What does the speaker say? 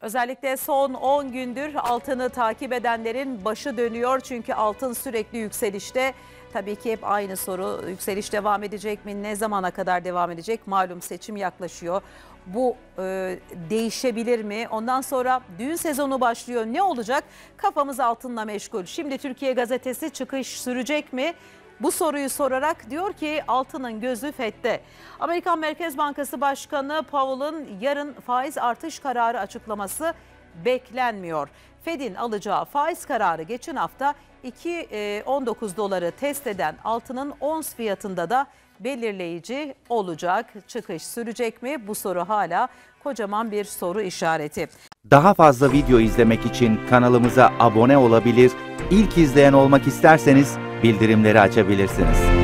Özellikle son 10 gündür altını takip edenlerin başı dönüyor. Çünkü altın sürekli yükselişte. Tabii ki hep aynı soru, yükseliş devam edecek mi? Ne zamana kadar devam edecek? Malum seçim yaklaşıyor. Bu değişebilir mi? Ondan sonra düğün sezonu başlıyor. Ne olacak? Kafamız altınla meşgul. Şimdi Türkiye Gazetesi çıkış sürecek mi? Bu soruyu sorarak diyor ki altının gözü FED'de. Amerikan Merkez Bankası Başkanı Powell'ın yarın faiz artış kararı açıklaması beklenmiyor. FED'in alacağı faiz kararı geçen hafta 2.19 doları test eden altının ons fiyatında da belirleyici olacak. Çıkış sürecek mi? Bu soru hala kocaman bir soru işareti. Daha fazla video izlemek için kanalımıza abone olabilir, İlk izleyen olmak isterseniz bildirimleri açabilirsiniz.